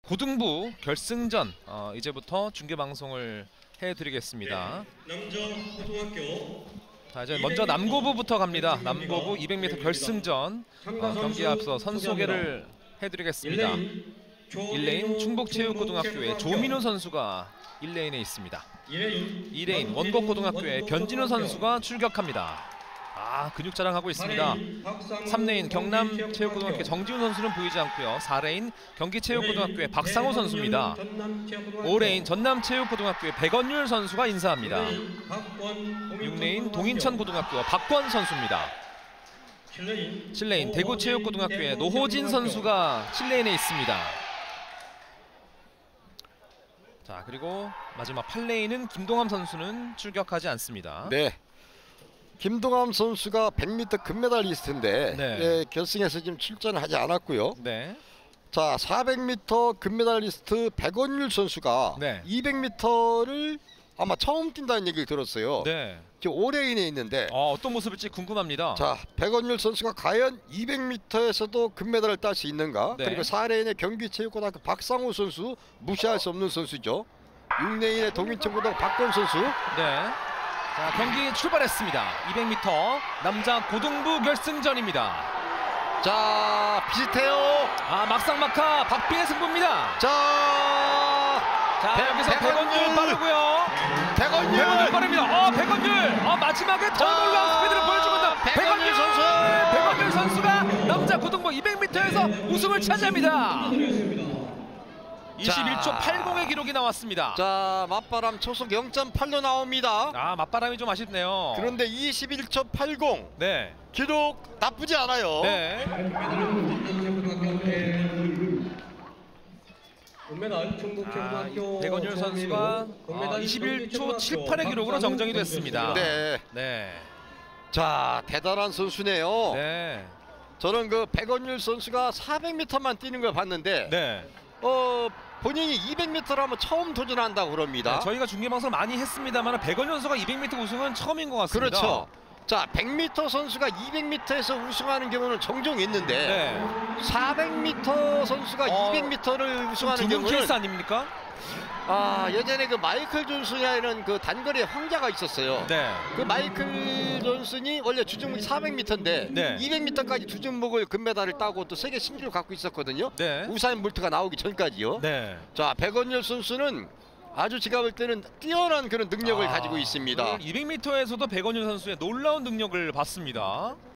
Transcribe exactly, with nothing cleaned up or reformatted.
고등부 결승전 어, 이제부터 중계 방송을 해드리겠습니다. 네, 남정고등학교. 자, 이제 먼저 남고부부터 갑니다. 남고부 이백 미터 결승전 어, 경기에 앞서 선수 소개를 해드리겠습니다. 일 레인 충북체육고등학교의 조민우 선수가 일 레인에 있습니다. 이 레인 원곡고등학교의 변진우 선수가 출격합니다. 아, 근육 자랑하고 있습니다. 삼 레인 경남체육고등학교 정지훈 선수는 보이지 않고요. 사 레인 경기체육고등학교의 박상호 선수입니다. 오 레인 전남체육고등학교의 백원율 선수가 인사합니다. 육 레인 동인천고등학교 박권 선수입니다. 칠 레인 대구체육고등학교의 노호진 선수가 칠 레인에 있습니다. 자, 그리고 마지막 팔 레인은 김동함 선수는 출격하지 않습니다. 네. 김동함 선수가 백 미터 금메달리스트인데 네. 예, 결승에서 지금 출전하지 않았고요. 네. 자, 사백 미터 금메달리스트 백원율 선수가 네. 이백 미터를 아마 처음 뛴다는 얘기를 들었어요. 네. 지금 오 레인에 있는데 어, 어떤 모습일지 궁금합니다. 자, 백원율 선수가 과연 이백 미터에서도 금메달을 딸 수 있는가? 네. 그리고 사 레인의 경기체육고등학교 박상호 선수 무시할 수 없는 선수죠. 육 레인의 동인천고등학교 박권 선수. 네. 자, 경기 출발했습니다. 이백 미터 남자 고등부 결승전입니다. 자, 비슷해요. 아, 막상막하 박빙의 승부입니다. 자, 자, 백- 여기서 백원율. 백원율 빠르고요. 백원율. 백원율 빠릅니다. 어, 백원율. 어, 마지막에 더 자, 놀라운 스피드를 보여줍니다. 백원율 백원율 선수. 백원율 선수가 남자 고등부 이백 미터에서 우승을 차지합니다. 이십일 초 팔십의 기록이 나왔습니다. 자, 맞바람 초속 영 점 팔로 나옵니다. 아, 맞바람이 좀 아쉽네요. 그런데 이십일 초 팔십 네. 기록 나쁘지 않아요. 네. 아, 백원율 선수가 어, 이십일 초 칠십팔의 기록으로 정정이 됐습니다. 네. 네. 자, 대단한 선수네요. 네. 저는 그 백원율 선수가 사백 미터만 뛰는 걸 봤는데 네. 어, 본인이 이백 미터라면 처음 도전한다고 그럽니다. 네, 저희가 중계 방송을 많이 했습니다만 백원율 선수가 이백 미터 우승은 처음인 것 같습니다. 그렇죠. 자, 백 미터 선수가 이백 미터에서 우승하는 경우는 종종 있는데 네. 사백 미터 선수가 어, 이백 미터를 우승하는 드문 경우는 케이스 아닙니까? 아, 예전에 그 마이클 존슨이라는 그 단거리 황자가 있었어요. 네. 그 마이클 존슨이 원래 주종목이 사백 미터인데 네. 이백 미터까지 두 종목을 금메달을 따고 또 세계 신기록을 갖고 있었거든요. 네. 우사인 볼트가 나오기 전까지요. 네. 자, 백원율 선수는 아주 제가 볼 때는 뛰어난 그런 능력을 아, 가지고 있습니다. 이백 미터에서도 백원율 선수의 놀라운 능력을 봤습니다.